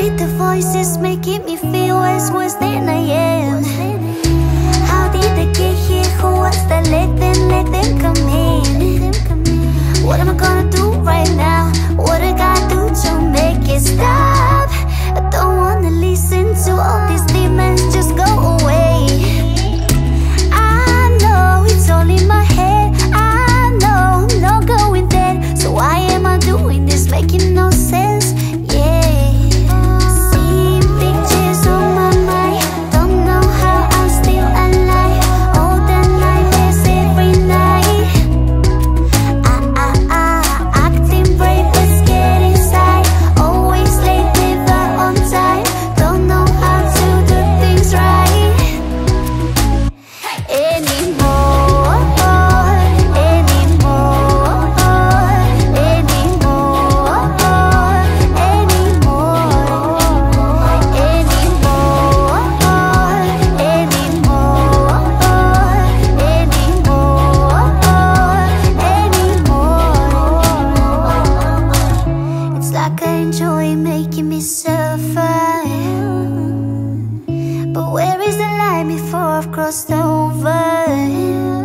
with the voices making me feel worse than I am. How did they get here? Who was that? Let them come in. What am I gonna do right now? What I gotta do to make it stop? I don't wanna listen to all these demons, just go away. I know it's all in my head, I know I'm not going there. So why am I doing this, making no sense? Yeah. Seeing pictures on my mind, don't know how I'm still alive. All the nightmares every night. Acting brave but scared inside. Always late, never on time. Don't know how to do things right anymore, anymore, anymore, anymore. It's like I enjoy making me suffer, but where is the line before I've crossed over?